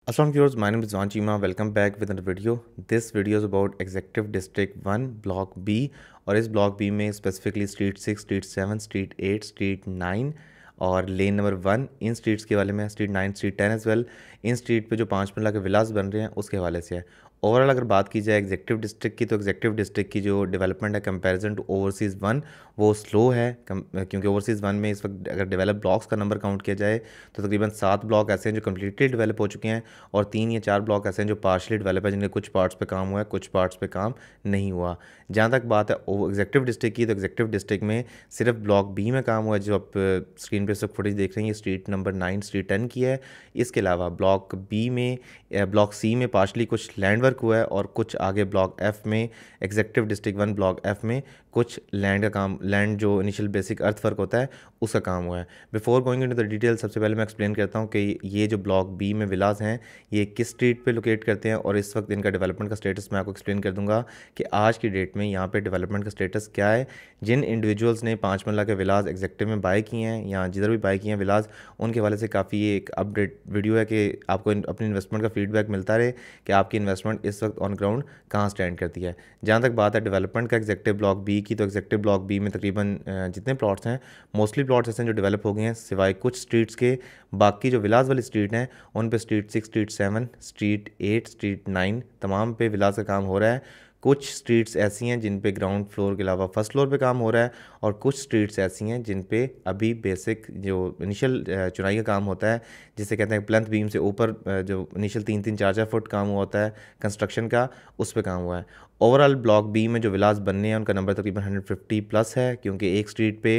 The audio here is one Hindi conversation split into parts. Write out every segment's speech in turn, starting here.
Assalamualaikum viewers, my name is Rizwan Cheema. Welcome back with another video. This video is about Executive District 1 Block B और इस ब्लॉक बी में specifically street 6, street 7, street 8, street 9 और लेन नंबर 1 इन स्ट्रीट्स के हवाले में, स्ट्रीट 9, स्ट्रीट 10 एज वेल। इन स्ट्रीट पे जो 5 मरला के विलास बन रहे हैं उसके हवाले से है। ओवरऑल अगर बात की जाए एग्जेक्टिव डिस्ट्रिक्ट की, तो एग्जेक्टिव डिस्ट्रिक्ट की जो डेवलपमेंट है कंपैरिजन टू ओवरसीज़ 1 वो स्लो है, क्योंकि ओवरसीज़ 1 में इस वक्त अगर डेवलप ब्लॉक्स का नंबर काउंट किया जाए तो तकरीबन 7 ब्लॉक ऐसे हैं जो कम्प्लीटली डेवलप हो चुके हैं और 3 या 4 ब्लॉक ऐसे हैं जो पार्शली डेवलप है, जिनके कुछ पार्ट्स पे काम हुआ है, कुछ पार्ट्स पे काम नहीं हुआ। जहाँ तक बात है एग्जेक्टिव डिस्ट्रिक्ट की, तो एग्जेक्टिव डिस्ट्रिक्ट में सिर्फ ब्लॉक बी में काम हुआ है, जो आप स्क्रीन पे सब फुटेज देख रहे हैं, ये स्ट्रीट नंबर 9 स्ट्रीट 10 की है। इसके अलावा ब्लॉक बी में, ब्लॉक सी में पार्शली कुछ लैंड वर्क हुआ है और कुछ आगे ब्लॉक एफ में, एग्जेक्टिव डिस्ट्रिक्ट 1 ब्लॉक एफ में कुछ लैंड का काम, लैंड जो इनिशियल बेसिक अर्थ वर्क होता है उसका काम हुआ है। Before going into the detail, सबसे पहले मैं एक्सप्लेन करता हूँ कि ये जो ब्लॉक बी में विलास हैं ये किस स्ट्रीट पे लोकेट करते हैं और इस वक्त इनका डेवलपमेंट का स्टेटस मैं आपको एक्सप्लेन कर दूंगा कि आज की डेट में यहाँ पे डेवलपमेंट का स्टेटस क्या है। जिन इंडिविजुअल्स ने 5 मरला के विलास एग्जेक्टिव में बाय किए हैं या जिधर भी बाय किए हैं विलास, उनके वाले से काफ़ी एक अपडेट वीडियो है कि आपको अपनी इन्वेस्टमेंट का फीडबैक मिलता रहे कि आपकी इन्वेस्टमेंट इस वक्त ऑन ग्राउंड कहाँ स्टैंड करती है। जहाँ तक बात है डेवलपमेंट का एग्जेक्टिव ब्लॉक बी की, तो एग्जेक्टिव ब्लॉक बी में तकरीबन जितने प्लॉट्स हैं मोस्टली प्लॉट्स ऐसे हैं जो डेवलप हो गए हैं, सिवाय कुछ स्ट्रीट्स के। बाकी जो विलास वाली स्ट्रीट हैं उन पे स्ट्रीट 6, स्ट्रीट 7, स्ट्रीट 8, स्ट्रीट 9 तमाम पे विलास का काम हो रहा है। कुछ स्ट्रीट्स ऐसी हैं जिन पे ग्राउंड फ्लोर के अलावा फर्स्ट फ्लोर पे काम हो रहा है और कुछ स्ट्रीट्स ऐसी हैं जिन पे अभी बेसिक जो इनिशियल चुनाई का काम होता है, जिसे कहते हैं प्लंथ बीम से ऊपर जो इनिशियल 3-3, 4-4 फुट काम हुआ होता है कंस्ट्रक्शन का, उस पे काम हुआ है। ओवरऑल ब्लॉक बी में जो विलास बनने हैं उनका नंबर तकरीबन 150 प्लस है, क्योंकि एक स्ट्रीट पे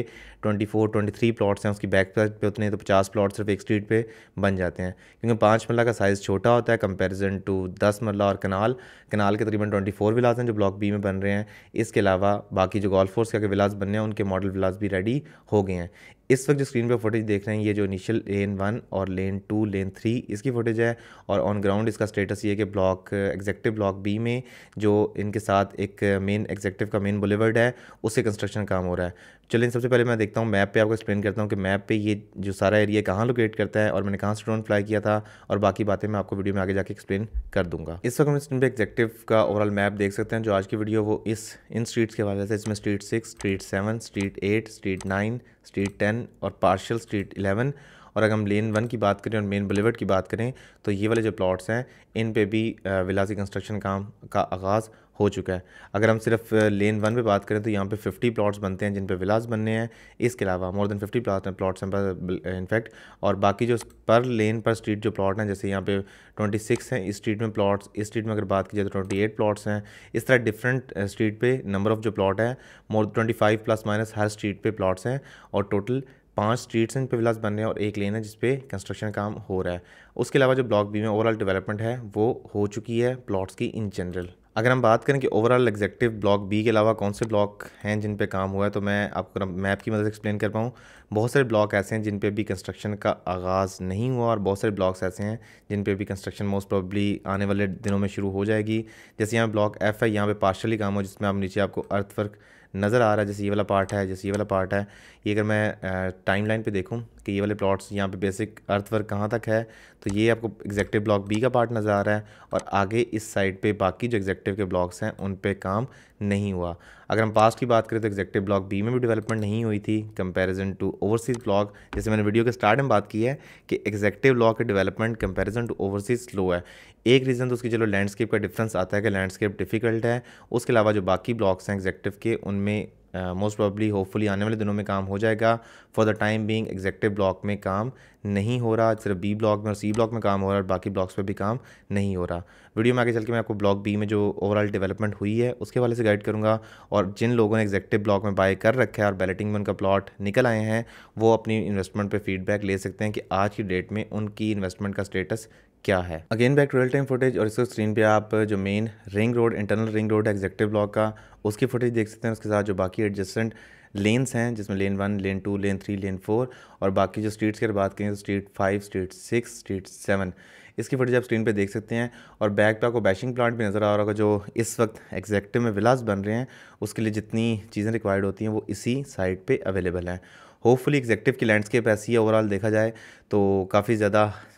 24-23 प्लॉट्स हैं, उसकी बैक साइड पे उतने तो 50 प्लॉट सिर्फ एक स्ट्रीट पे बन जाते हैं, क्योंकि 5 मरला का साइज़ छोटा होता है कंपैरिजन टू 10 मरला। और कनाल के तकरीबन 24 विलास हैं जो ब्लॉक बी में बन रहे हैं। इसके अलावा बाकी जो गोल्फ कोर्स के विलास बनने हैं उनके मॉडल विलास भी रेडी हो गए हैं। इस वक्त जो स्क्रीन पे फुटेज देख रहे हैं ये जो इनिशियल लेन 1 और लेन 2, लेन 3 इसकी फुटेज है और ऑन ग्राउंड इसका स्टेटस ये है कि ब्लॉक एग्जेक्टिव ब्लॉक बी में जो इनके साथ एक मेन एग्जेक्टिव का मेन बुलेवर्ड है उससे कंस्ट्रक्शन काम हो रहा है। चलिए सबसे पहले मैं देखता हूँ मैप पे, आपको एक्सप्लेन करता हूँ कि मैप पे ये जो सारा एरिया कहाँ लोकेट करता है और मैंने कहाँ से ड्रोन फ्लाई किया था, और बाकी बातें मैं आपको वीडियो में आगे जाके एक्सप्लेन कर दूंगा। इस वक्त हम स्क्रीन पे एग्जेक्टिव का ओवरऑल मैप देख सकते हैं। जो आज की वीडियो वो इन स्ट्रीट्स के हवाले से, इसमें street 6, street 7, street 8, street 9, street 10 और पार्शियल स्ट्रीट 11। और अगर हम लेन 1 की बात करें और मेन बुलेवर्ड की बात करें तो ये वाले जो प्लॉट्स हैं इन पे भी विलासी कंस्ट्रक्शन काम का आगाज़ हो चुका है। अगर हम सिर्फ लेन 1 पे बात करें तो यहाँ पे 50 प्लॉट्स बनते हैं जिन पे विलास बनने हैं। इसके अलावा मोर देन 50 प्लॉट्स हैं इनफैक्ट, और बाकी जो पर लेन पर स्ट्रीट जो प्लॉट हैं, जैसे यहाँ पे 26 हैं इस स्ट्रीट में प्लॉट्स, इस स्ट्रीट में अगर बात की जाए तो 28 प्लॉट्स हैं। इस तरह डिफरेंट स्ट्रीट पे नंबर ऑफ़ जो प्लॉट है मोर 25 प्लस माइनस हर स्ट्रीट पे प्लॉट्स हैं और टोटल 5 स्ट्रीट्स हैं इन पे विलास बन रहे हैं और एक लेन है जिस पे कंस्ट्रक्शन काम हो रहा है। उसके अलावा जो ब्लॉक बी में ओवरऑल डेवलपमेंट है वो हो चुकी है प्लॉट्स की इन जनरल। अगर हम बात करें कि ओवरऑल एग्जेक्टिव ब्लॉक बी के अलावा कौन से ब्लॉक हैं जिन पे काम हुआ है, तो मैं आपको मैप की मदद से एक्सप्लेन कर पाऊँ। बहुत सारे ब्लॉक ऐसे हैं जिन पे अभी कंस्ट्रक्शन का आगाज़ नहीं हुआ और बहुत सारे ब्लॉक्स ऐसे हैं जिन पे अभी कंस्ट्रक्शन मोस्ट प्रोबेबली आने वाले दिनों में शुरू हो जाएगी। जैसे यहाँ ब्लॉक एफ है, यहाँ पे पार्शली काम हो जिसमें आप नीचे आपको अर्थ वर्क नज़र आ रहा है, जैसे ये वाला पार्ट है, जैसे ये वाला पार्ट है। ये अगर मैं टाइमलाइन पे देखूं कि ये वाले प्लॉट्स यहाँ पे बेसिक अर्थ वर्क कहाँ तक है, तो ये आपको एग्जेक्टिव ब्लॉक बी का पार्ट नज़र आ रहा है और आगे इस साइड पे बाकी जो एग्जेक्टिव के ब्लॉक्स हैं उन पे काम नहीं हुआ। अगर हम पास्ट की बात करें तो एग्जेक्टिव ब्लॉक बी में भी डेवलपमेंट नहीं हुई थी कंपैरिजन टू ओवरसीज़ ब्लॉक। जैसे मैंने वीडियो के स्टार्ट में बात की है कि एग्जेक्टिव ब्लॉक की development comparison to overseas slow है। एक रीज़न तो उसकी चलो लैंडस्केप का डिफरेंस आता है कि लैंडस्केप डिफ़िकल्ट है। उसके अलावा जो बाकी ब्लॉक्स हैं एग्जेक्टिव के उनमें मोस्ट प्रोबेबली होपफुली आने वाले दिनों में काम हो जाएगा। For the time being executive block में काम नहीं हो रहा, सिर्फ बी ब्लॉक में और सी ब्लॉक में काम हो रहा है और बाकी ब्लॉक्स पे भी काम नहीं हो रहा। वीडियो में आगे चल के मैं आपको ब्लॉक बी में जो ओवरऑल डेवलपमेंट हुई है उसके वाले से गाइड करूंगा, और जिन लोगों ने एग्जेक्टिव ब्लॉक में बाय कर रखा है और बैलेटिंग में उनका प्लॉट निकल आए हैं वो अपनी इन्वेस्टमेंट पे फीडबैक ले सकते हैं कि आज की डेट में उनकी इन्वेस्टमेंट का स्टेटस क्या है। Again back to real time footage, और इसको स्क्रीन पे आप जो main ring road, internal ring road है एग्जेक्टिव ब्लॉक का, उसकी फुटेज देख सकते हैं। उसके साथ जो बाकी एडजस्टेंट लेन्स हैं जिसमें लेन 1, लेन 2, लेन 3, लेन 4 और बाकी जो स्ट्रीट्स की बात करें तो स्ट्रीट 5, स्ट्रीट 6, स्ट्रीट 7 इसकी फुटेज आप स्क्रीन पे देख सकते हैं। और बैक पे आपको बैशिंग प्लांट भी नज़र आ रहा होगा जो इस वक्त एग्जेक्टिव में विलास बन रहे हैं, उसके लिए जितनी चीज़ें रिक्वायर्ड होती हैं वो इसी साइट पे अवेलेबल हैं। होपफुली एग्जेक्टिव की लैंडस्केप ऐसी है ओवरऑल देखा जाए तो काफ़ी ज़्यादा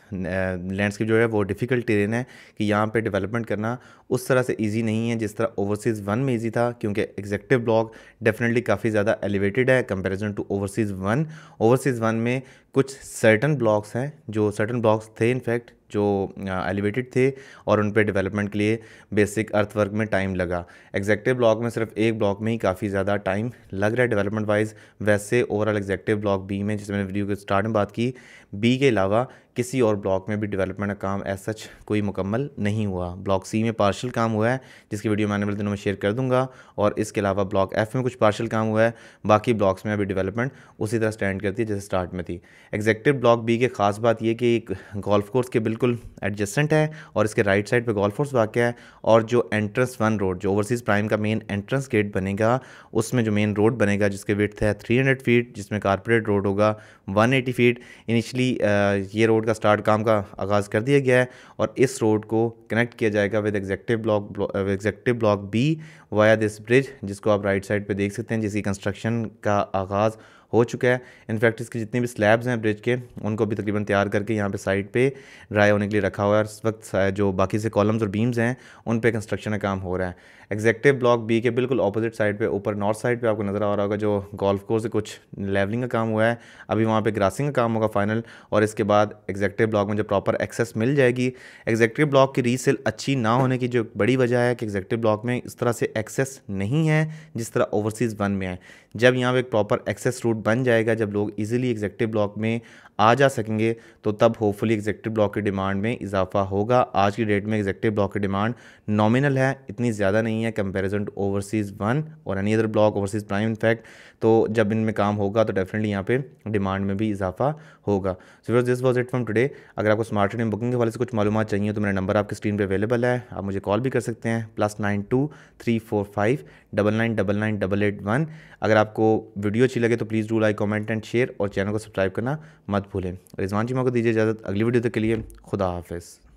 लैंडस्केप जो है वो डिफ़िकल्ट टेरेन है कि यहाँ पे डेवलपमेंट करना उस तरह से इजी नहीं है जिस तरह ओवरसीज़ 1 में इजी था, क्योंकि एग्जेक्टिव ब्लॉक डेफिनेटली काफ़ी ज़्यादा एलिवेटेड है कंपैरिजन टू ओवरसीज़ 1। ओवरसीज़ 1 में कुछ सर्टन ब्लॉक्स हैं, जो सर्टन ब्लॉक्स थे इनफैक्ट जो एलिवेटेड थे और उन पे डेवलपमेंट के लिए बेसिक अर्थ वर्क में टाइम लगा। एग्जेक्टिव ब्लॉक में सिर्फ एक ब्लॉक में ही काफ़ी ज़्यादा टाइम लग रहा है डेवलपमेंट वाइज। वैसे ओवरऑल एग्जेक्टिव ब्लॉक बी में, जिसमें मैंने वीडियो के स्टार्ट में बात की, बी के अलावा किसी और ब्लॉक में भी डेवलपमेंट का काम एज सच कोई मुकम्मल नहीं हुआ। ब्लॉक सी में पार्शियल काम हुआ है जिसकी वीडियो मैं आने वाले दिनों में शेयर कर दूंगा, और इसके अलावा ब्लॉक एफ में कुछ पार्शियल काम हुआ है। बाकी ब्लॉक्स में अभी डेवलपमेंट उसी तरह स्टैंड करती है जैसे स्टार्ट में थी। एग्जेक्टिव ब्लॉक बी के ख़ास बात यह कि एक गोल्फ कोर्स के बिल्कुल एडजस्टेंट है और इसके राइट साइड पे गोल्फ कोर्स वाक़ है, और जो एंट्रेंस 1 रोड जो ओवरसीज़ प्राइम का मेन एंट्रेंस गेट बनेगा, उसमें जो मेन रोड बनेगा जिसके विड्थ है 300 फीट, जिसमें कारपोरेट रोड होगा 180 फीट। इनिशली ये रोड का स्टार्ट काम का आगाज़ कर दिया गया है और इस रोड को कनेक्ट किया जाएगा with executive block B via this bridge, जिसको आप राइट साइड पे देख सकते हैं, जिसकी कंस्ट्रक्शन का आगाज़ हो चुका है। इनफैक्ट इसकी जितनी भी स्लैब्स हैं ब्रिज के, उनको भी तकरीबन तैयार करके यहाँ पे साइड पे ड्राई होने के लिए रखा हुआ है। इस वक्त जो बाकी से कॉलम्स और बीम्स हैं उन पे कंस्ट्रक्शन का काम हो रहा है। एग्जेक्टिव ब्लॉक बी के बिल्कुल ऑपोजिट साइड पे, ऊपर नॉर्थ साइड पे आपको नज़र आ रहा होगा जो गोल्फ कोर्स से कुछ लेवलिंग का काम हुआ है, अभी वहाँ पे ग्रासिंग का काम होगा फाइनल, और इसके बाद एग्जेक्टिव ब्लॉक में जो प्रॉपर एक्सेस मिल जाएगी। एग्जेक्टिव ब्लॉक की रीसेल अच्छी ना होने की जो बड़ी वजह है कि एग्जेक्टिव ब्लॉक में इस तरह से एक्सेस नहीं है जिस तरह ओवरसीज़ 1 में है। जब यहाँ पे एक प्रॉपर एक्सेस रूट बन जाएगा, जब लोग इजीली एग्जेक्टिव ब्लॉक में आ जा सकेंगे, तो तब होपफुली एग्जेक्टिव ब्लॉक की डिमांड में इजाफा होगा। आज की डेट में एग्जेक्टिव ब्लॉक की डिमांड नॉमिनल है, इतनी ज़्यादा नहीं है कंपैरिजन टू ओवरसीज़ 1 और any other block, overseas prime in fact. तो जब इनमें काम होगा तो डेफिनेटली यहाँ पे डिमांड में भी इजाफा होगा। So this was it from today. अगर आपको स्मार्ट ट्रेडिंग बुकिंग के वाले से कुछ मालूमात चाहिए तो मेरा नंबर आपकी स्क्रीन पे अवेलेबल है, आप मुझे कॉल भी कर सकते हैं, +92 345 9999 अगर आपको वीडियो अच्छी लगे तो please do like, comment and share, और चैनल को सब्सक्राइब करना मत भूलें। रिजवान चीमा को दीजिए इजाज़त, अगली वीडियो तक के लिए खुदा हाफिज़।